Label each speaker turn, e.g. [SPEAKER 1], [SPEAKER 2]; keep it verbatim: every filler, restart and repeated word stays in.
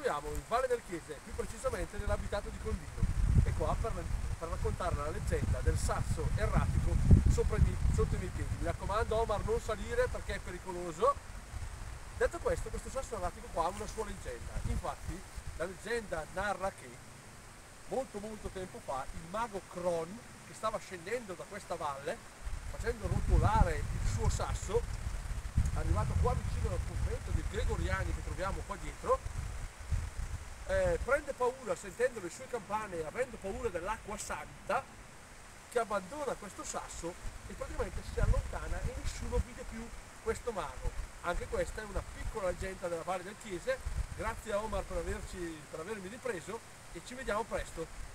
[SPEAKER 1] troviamo in Valle del Chiese, più precisamente nell'abitato di Condino, e qua per, per raccontare la leggenda del sasso erratico sopra i, sotto i miei piedi. Mi raccomando, Omar, non salire perché è pericoloso. Detto questo, questo sasso erratico qua ha una sua leggenda. Infatti la leggenda narra che molto molto tempo fa il mago Cron, che stava scendendo da questa valle facendo rotolare il suo sasso, arrivato qua vicino al convento dei Gregoriani che troviamo qua dietro, eh, prende paura sentendo le sue campane e avendo paura dell'acqua santa, che abbandona questo sasso e praticamente si allontana e nessuno vide più questo mago. Anche questa è una piccola leggenda della Valle del Chiese. Grazie a Omar per, averci, per avermi ripreso e ci vediamo presto.